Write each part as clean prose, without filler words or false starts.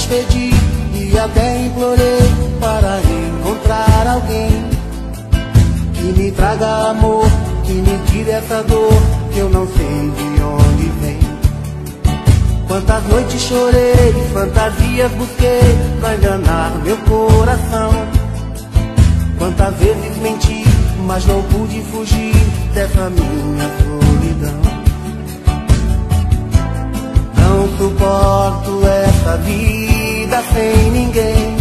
despedi e até implorei para encontrar alguém que me traga amor, que me tire essa dor que eu não sei de onde vem. Quantas noites chorei, fantasias busquei pra enganar meu coração. Quantas vezes menti, mas não pude fugir dessa minha solidão. Não suporto essa vida sem ninguém.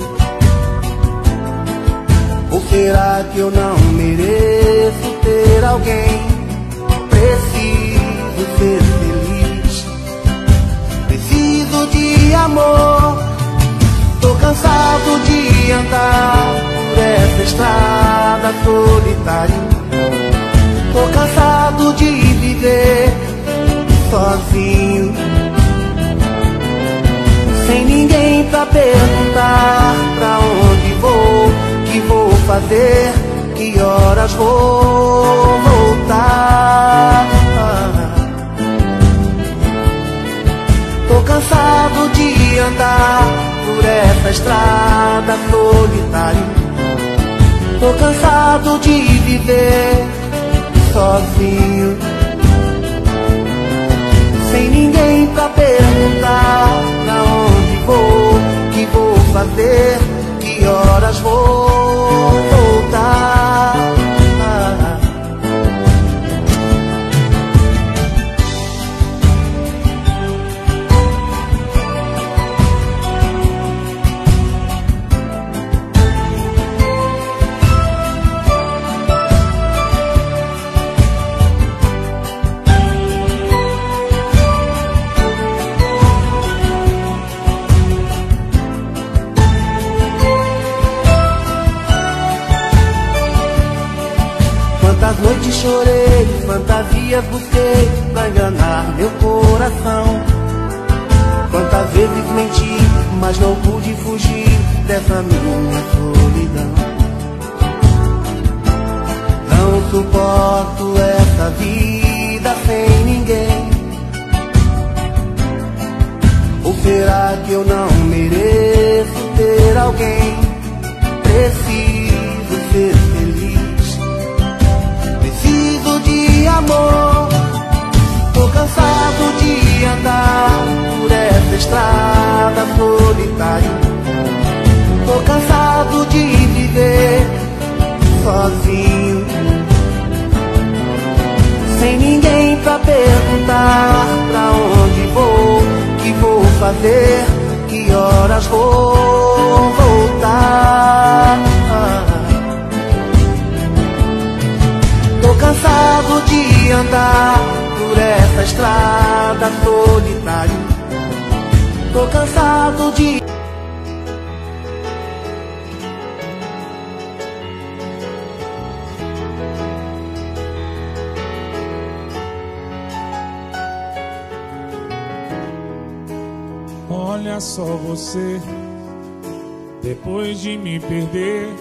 Ou será que eu não mereço ter alguém? Preciso ser feliz, preciso de amor. Tô cansado de andar por essa estrada solitária. Tô cansado de viver sozinho, sem ninguém pra perguntar pra onde vou, que vou fazer, que horas vou voltar. Tô cansado de andar por essa estrada solitária. Tô cansado de viver sozinho, sem ninguém pra perguntar pra onde vou, que vou fazer, que horas vou voltar. Quantas noites chorei, fantasias busquei pra enganar meu coração. Quantas vezes menti, mas não pude fugir dessa minha solidão. Não suporto essa vida sem ninguém. Ou será que eu não mereço ter alguém? Preciso ser feliz, preciso de amor. Tô cansado de andar por essa estrada solitária. Tô cansado de viver sozinho, sem ninguém pra perguntar pra onde vou, que vou fazer, que horas vou voltar. Tô cansado de andar por essa estrada solitária. Tô cansado de... Olha só você, depois de me perder.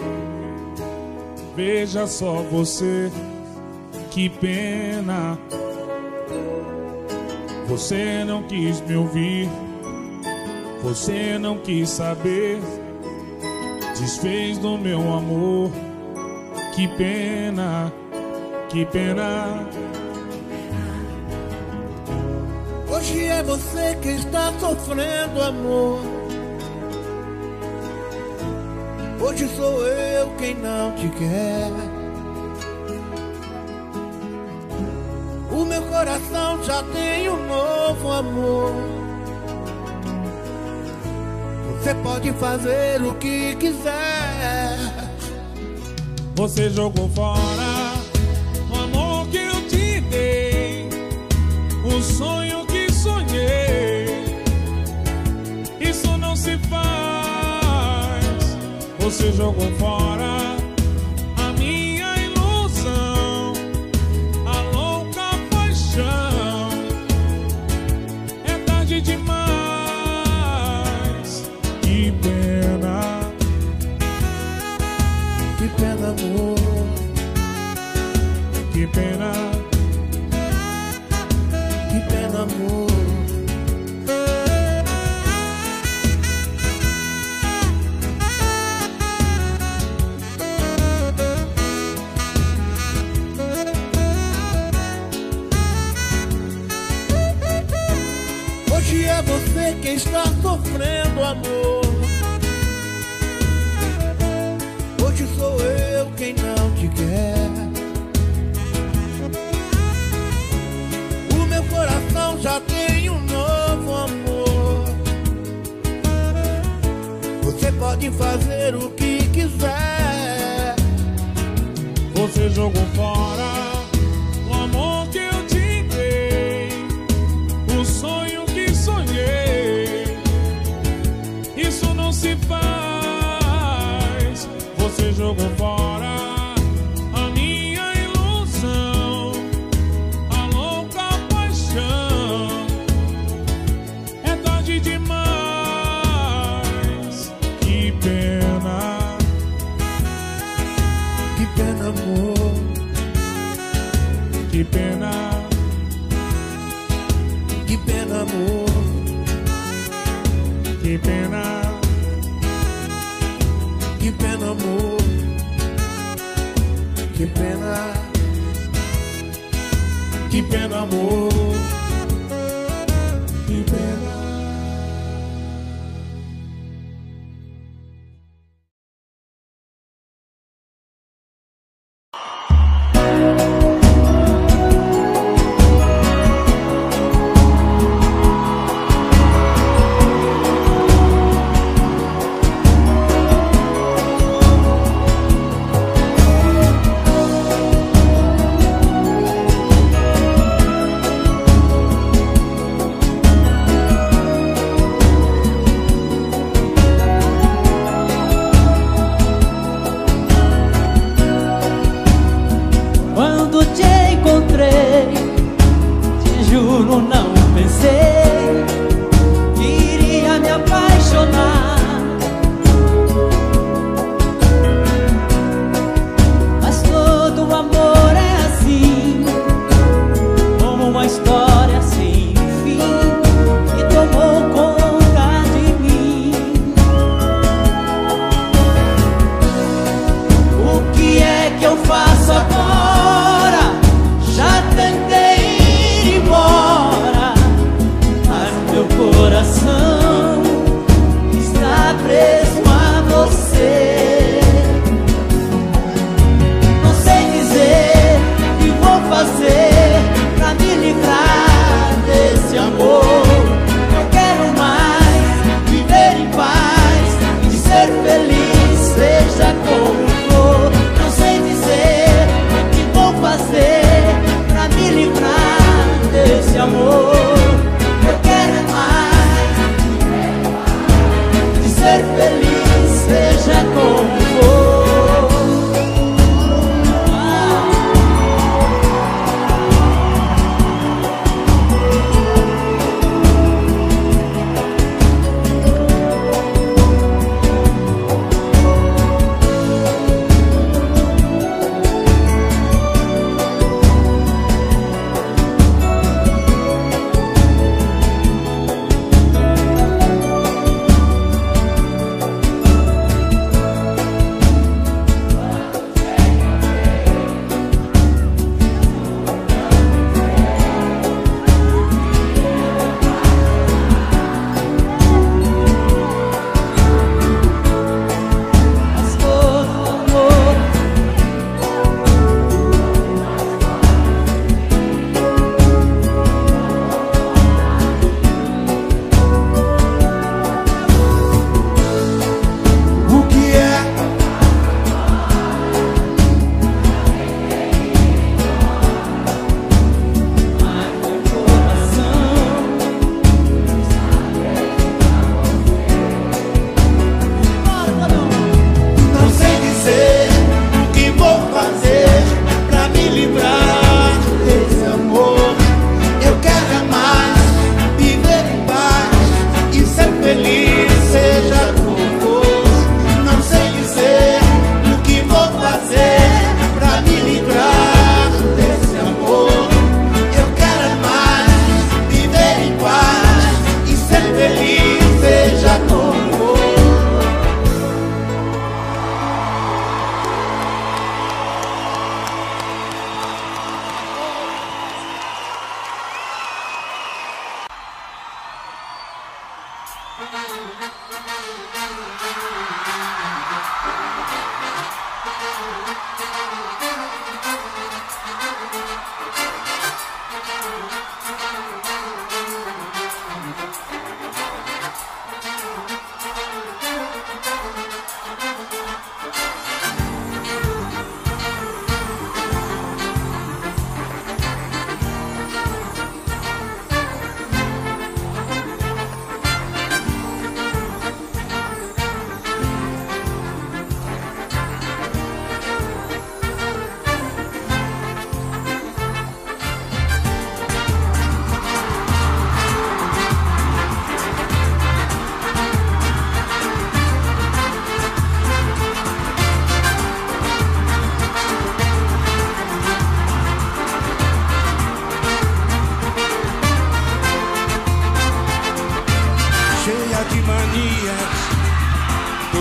Veja só você, que pena. Você não quis me ouvir, você não quis saber, desfez do meu amor. Que pena, que pena. Hoje é você que está sofrendo, amor. Hoje sou eu quem não te quer. O meu coração já tem um novo amor. Você pode fazer o que quiser. Você jogou fora o amor que eu te dei, o sonho que sonhei. Isso não se faz. Você jogou fora a minha ilusão, a louca paixão. É tarde demais. Que pena, que pena, amor. Que pena, que pena, amor. pode fazer o que quiser. Você jogou fora o amor que eu te dei, o sonho que sonhei. Isso não se faz. Você jogou fora a minha ilusão, a louca paixão. É tarde demais. Que pena. Que pena, amor. Que pena. Que pena, amor. Que pena. Que pena, amor. Que pena. Que pena, amor. Que pena.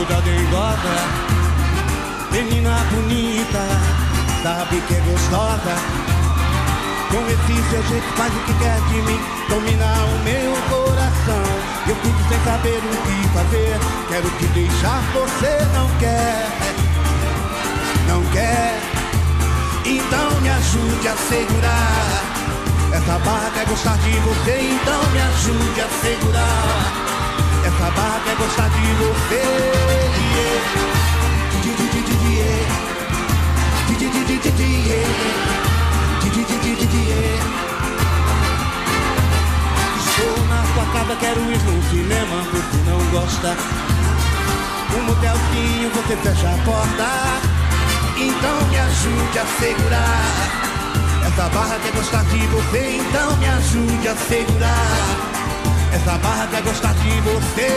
toda dengosa, menina bonita, sabe que é gostosa. Com esse seu jeito faz o que quer de mim, domina o meu coração. Eu fico sem saber o que fazer, quero te deixar, você não quer. Não quer, então me ajude a segurar. Essa barra quer gostar de você, então me ajude a segurar. Essa barra quer gostar de você. Estou na sua casa, quero ir no cinema, você não gosta. Um motelzinho, você fecha a porta. Então me ajude a segurar. Essa barra quer gostar de você, então me ajude a segurar. Essa barra quer gostar de você.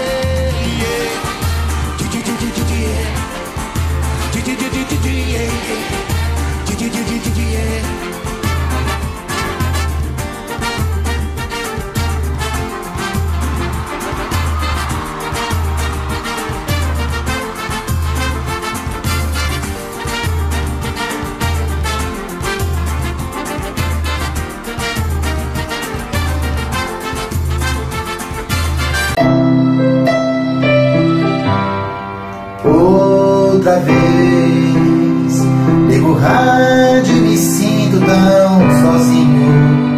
Outra vez ligo o rádio e me sinto tão sozinho,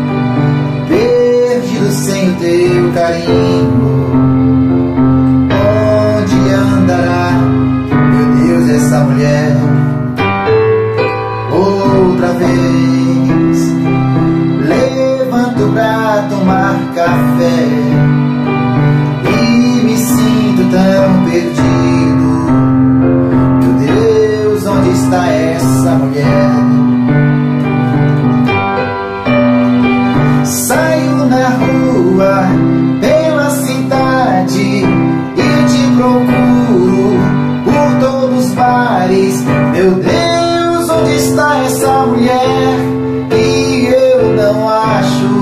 perdido sem o teu carinho. Onde andará, meu Deus, essa mulher? Outra vez levanto pra tomar café e me sinto tão perdido. Onde está essa mulher? Saio na rua, pela cidade, e te procuro por todos os bares. Meu Deus, onde está essa mulher? E eu não acho.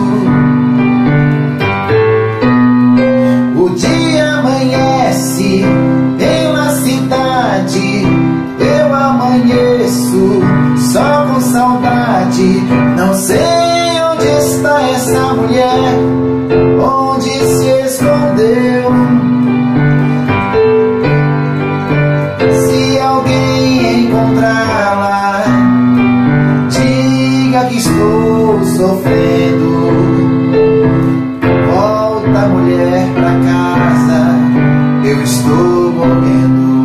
O dia amanhece pela cidade, eu amanheço só com saudade. Não sei onde está essa mulher, onde se escondeu. Se alguém encontrá-la, diga que estou sofrendo. Volta, mulher, pra casa, eu estou morrendo.